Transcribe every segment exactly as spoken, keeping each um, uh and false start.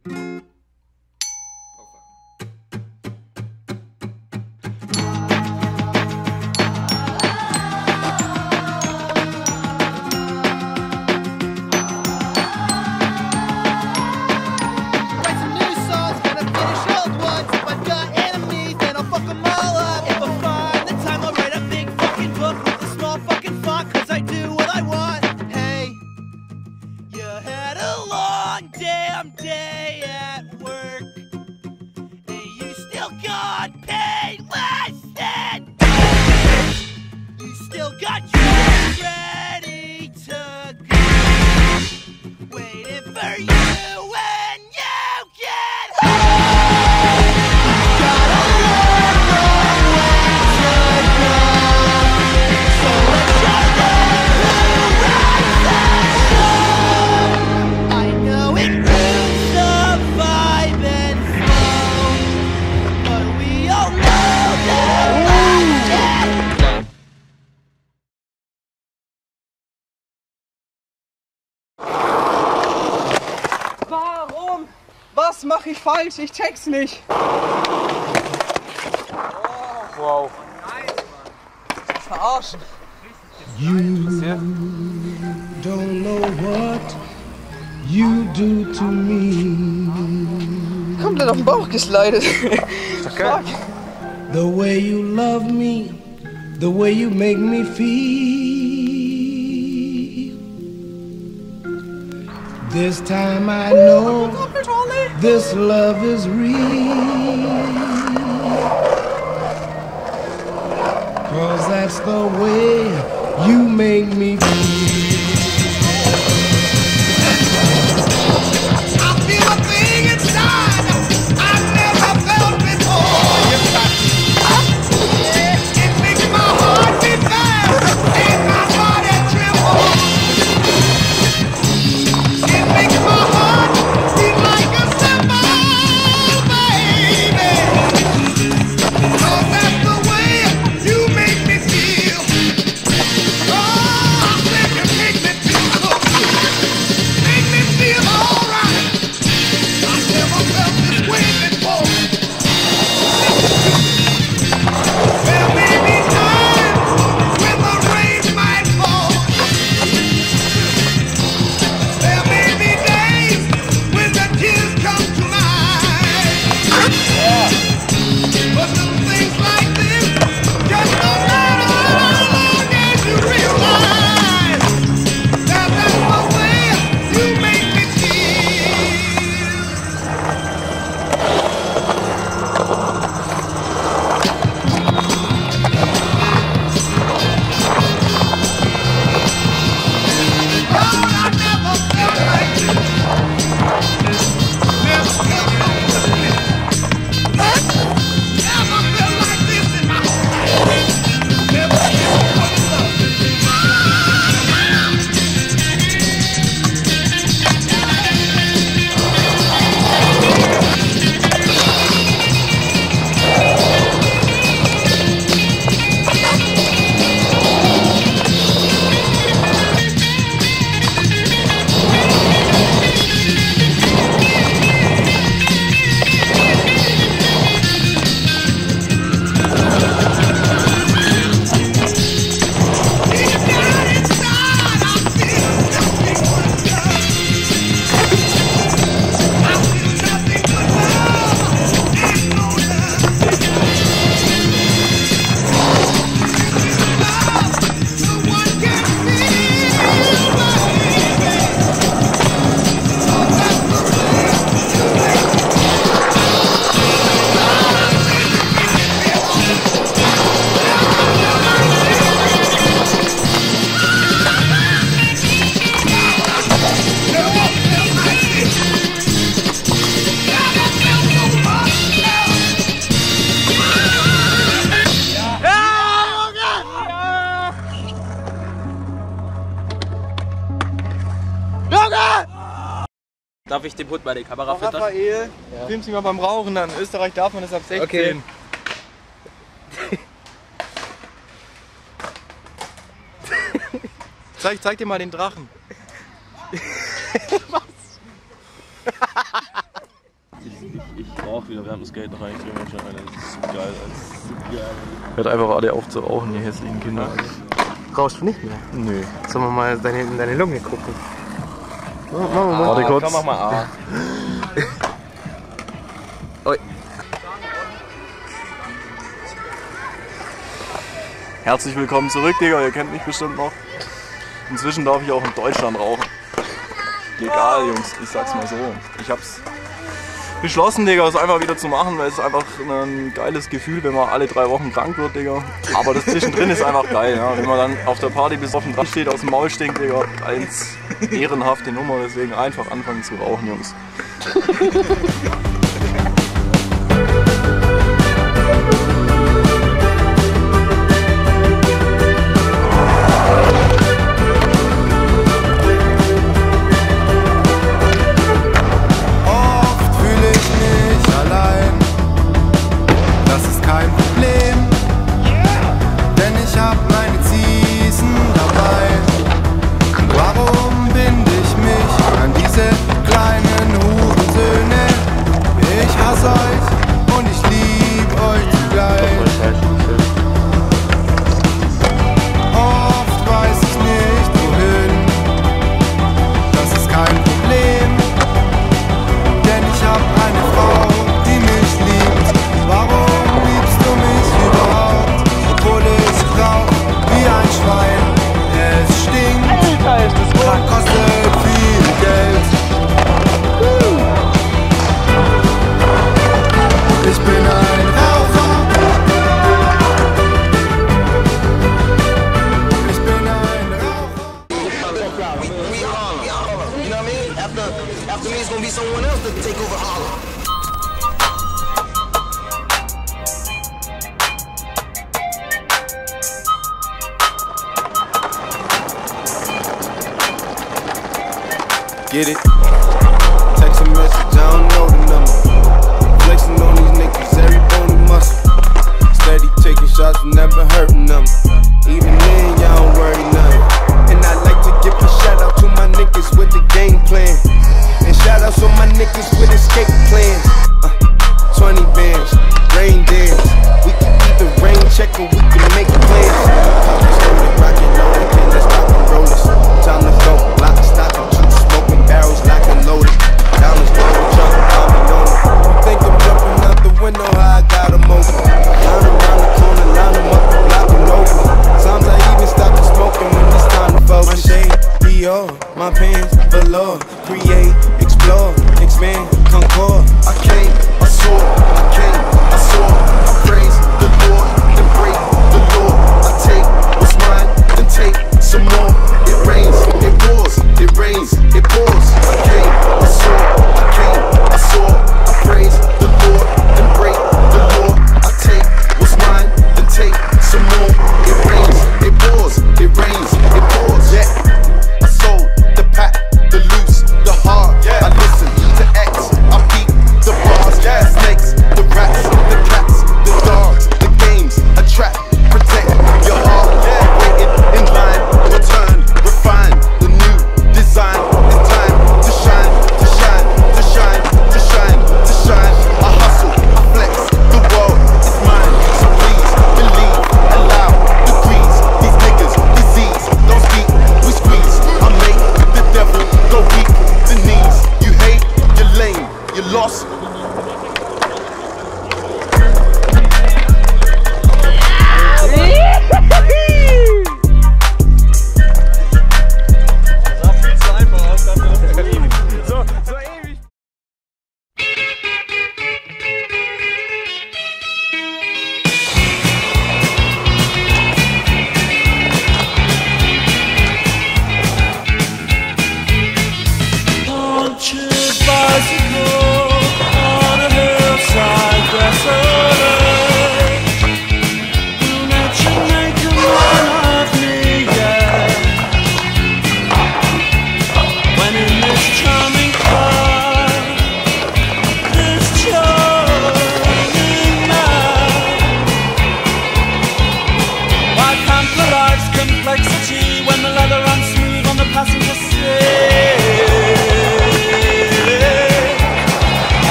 Day at work, and you still got paid less than you still got yours ready to go, waiting for you when you get home. Got a long, long way to go, so let's just learn who rides the show. I know it. Warum? Was mache ich falsch? Ich check's nicht. Wow. Verarschen. You don't know what you do to me. Komplett auf den Bauch geslidet. Okay. The way you love me, the way you make me feel. This time I know this love is real. 'Cause that's the way you make me feel. Darf ich den Hund bei der Kamera füttern? Raphael, ja. Filmst du mal beim Rauchen dann. In Österreich darf man das ab sechzehn. Okay. zeig, zeig dir mal den Drachen. Was? auch wieder während dem Skaten rein. Ich trinke schon eine. Das ist so geil. Das ist so geil. Hört einfach alle auf zu rauchen, ihr hässlichen Kinder. Rauchst du nicht mehr? Nö. Sollen wir mal deine, in deine Lunge gucken? Machen wir mal. Warte kurz. Komm, mach mal A. Oi. Herzlich willkommen zurück, Digga. Ihr kennt mich bestimmt noch. Inzwischen darf ich auch in Deutschland rauchen. Legal, Jungs. Ich sag's mal so. Ich hab's beschlossen, Digga, es einfach wieder zu machen, weil es ist einfach ein geiles Gefühl, wenn man alle drei Wochen krank wird, Digga. Aber das zwischendrin ist einfach geil, ja. Wenn man dann auf der Party besoffen dran steht, aus dem Maul stinkt, Digga. Eins ehrenhafte Nummer, deswegen einfach anfangen zu rauchen, Jungs. Get it? Text a message, I don't know the number. Flexing on these niggas, every bony muscle. Steady taking shots, never hurting them. Even then, y'all don't worry nothing. And I like to give a shout out to my niggas with the game plan. And shout outs on my niggas with escape plans. Uh, twenty bands, rain dance. We can either rain check or we can make plans. Rocket loaded, can let's rock and roll this. Time to go, lock and stock and two smoking barrels, lock and loaded. Dollars rolling, jumping, jumping on it. You think I'm jumping out the window, how I got them open. Line around the corner, line them up and block them over. Sometimes I even stop the smoking when it's time to focus. My shade, Dior, my pants, velour. Create, explore, expand, concord. I came, I saw, I came, I saw. I praise the Lord, then break the law. I take what's mine, then take some more. It rains, it pours, it rains, it pours. I came, I saw, I came, I saw. I praise the Lord, then break the law. I take what's mine, then take some more. It rains, it pours, it rains, it pours. Yeah, I sold the pack, the loose, the hard. I listen to X, I beat the bars, the snakes, the rats, the cats, the dogs, the games, attract, protect your heart. Waiting in line, return, refine the new design. It's time to shine, to shine, to shine, to shine, to shine. I hustle, I flex, the world is mine. So please believe, allow degrees. These niggas, disease, don't speak, we squeeze. I make the devil go weak, the knees. You hate, you're lame, you're lost. Punctured bicycle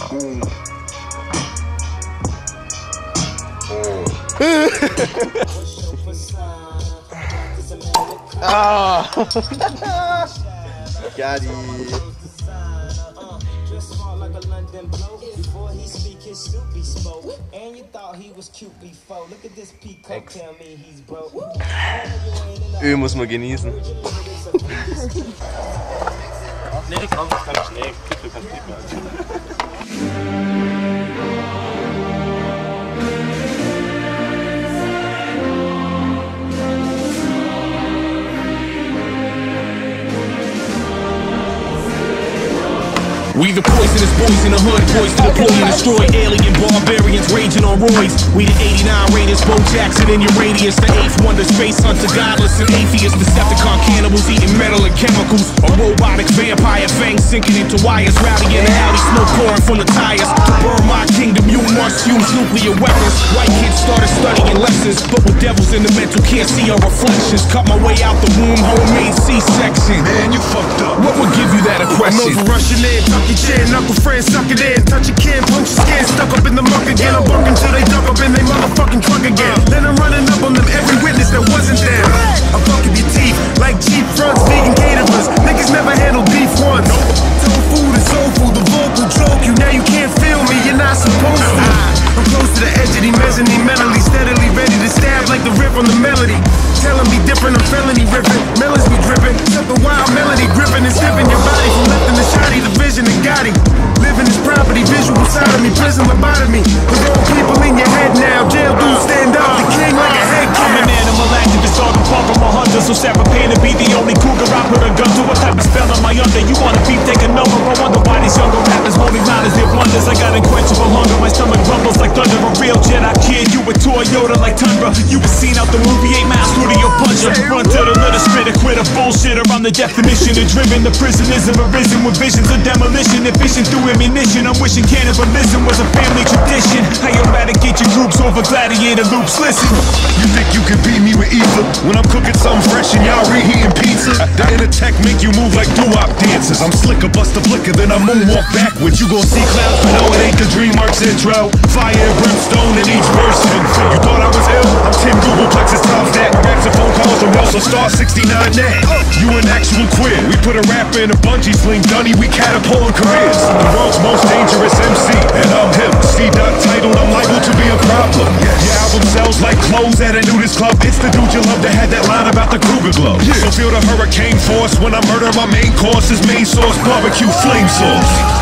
Ah! Got it. Öl muss man genießen. Nee, ich kann nicht schnell. Du kannst nicht mehr. We the poisonous boys in the hood, poised to deploy and destroy alien barbarians raging on roids. We the eighty-nine Raiders, Bo Jackson in your radius, the eighth wonder, space hunter, godless and atheist, Decepticon cannibals eating metal and chemicals, a robotic vampire fangs sinking into wires, rowdy in the alley, smoke pouring from the tires. To burn my kingdom, you must use nuclear weapons. White kids started studying lessons, but with devils in the mental can't see our reflections. Cut my way out the womb, homemade C-section. Man, you fucked up. What would give you that impression? I'm over Russian air, tuck your chin, knuckle friends, suck it in, touch your can, punch your skin, stuck up in the muck again. I'm bucking till they duck up in they motherfucking truck again. Then I'm running up on them, every witness that wasn't there. I'm fucking your teeth, like cheap fronts, vegan caterers. Niggas never handled beef once. Told food and soul food, the vocal joke you, now you can't feel me, you're not supposed to. I'm close to the edge of the mezzanine, mentally, steadily ready to stab like the riff on the melody. Telling me different, I'm felony ripping, melons be dripping, something wild melody gripping and stiffing your body from lifting the shoddy, the vision and Gotti. Living this property, visual side of me, prison lobotomy. The wrong people in your head now, jail dudes stand up, the king like a head I'm an animal activist, all the punk of a hunter, so Sarah Payne to be the only cougar I put a gun to. What type of spell am I under? You wanna beef, take a number. I wonder why these younger rappers won't acknowledge their blunders. I got unquenchable hunger, my stomach rumbles like thunder. A real Jedi kid, you a Toyota like Tundra. You was seen out the movie eight Mile Studio Puncher. Run to the litter, spitter, quitter, bullshitter. I'm the definition of driven. The prisoners have arisen with visions of demolition. Efficient through ammunition. I'm wishing cannibalism was a family tradition. I eradicate your groups over gladiator loops. Listen, you think you can beat me with ether when I'm cooking something fresh and y'all reheating pizza? The inner tech make you move like doo-wop dancers. I'm slicker, bust a flicker, then I moonwalk backwards. You gon' see clouds, but no, it ain't the DreamWorks intro. Fire and brimstone in each verse. You thought I was ill? I'm Tim Google Plexus times that. Saxophone calls from Hell, so star sixty-nine net. You an actual queer. We put a rapper in a bungee sling, Dunny, we catapulting careers. The world's most dangerous M C, and I'm him. C-Dot titled, I'm liable to be a problem. Your album sells like clothes at a nudist club. It's the dude you love that had that line about the Kruger glove. Yeah. So feel the hurricane force when I murder. My main course is main sauce, barbecue flame sauce.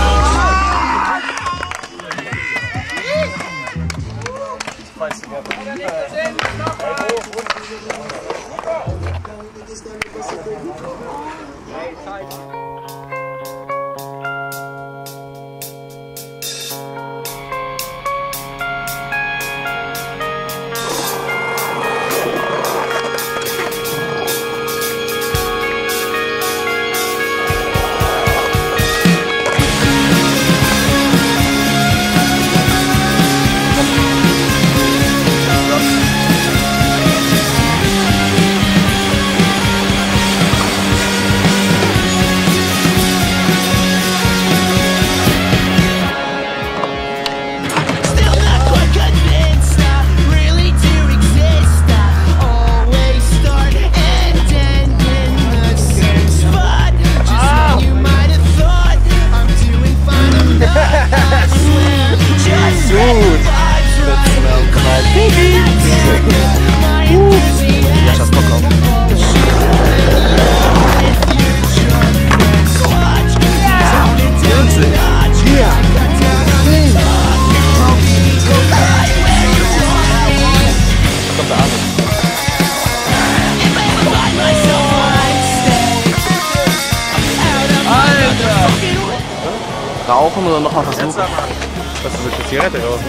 Rauchen oder noch mal versuchen? Das ist eine Zigarette, ja.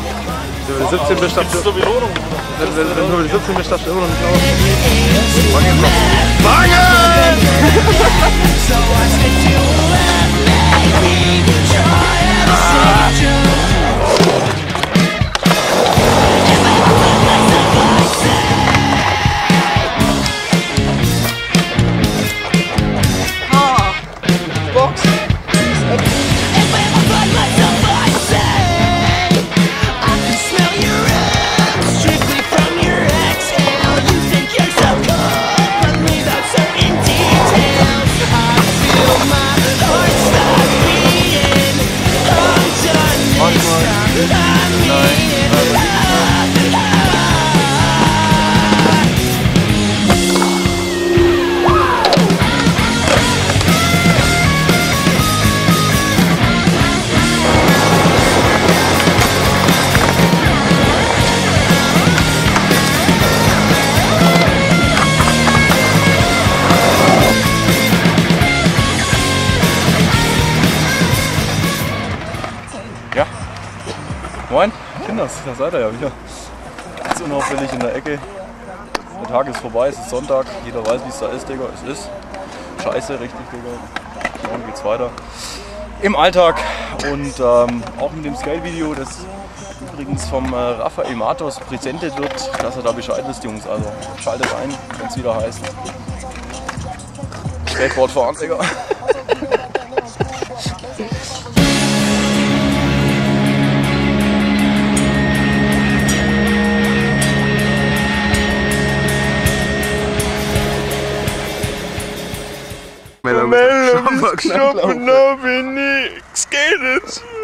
Wenn du siebzehn bist, darfst du... Wenn, wenn, wenn du siebzehn bist, darfst du immer noch nicht raus. Ah, Box. Ja. Moin, Kinders, da seid ihr ja wieder. Ganz unauffällig in der Ecke. Der Tag ist vorbei, es ist Sonntag. Jeder weiß, wie es da ist, Digga. Es ist scheiße, richtig, Digga. Morgen geht's weiter. Im Alltag und ähm, auch mit dem Scale-Video, das übrigens vom äh, Raphael Matos präsentiert wird, dass er da Bescheid wisst, Jungs. Also schaltet ein, wenn es wieder heißt. Skateboard fahren, Digga. Mellow, Mellow, Mellow, Mellow, Mellow, Mellow, Mellow,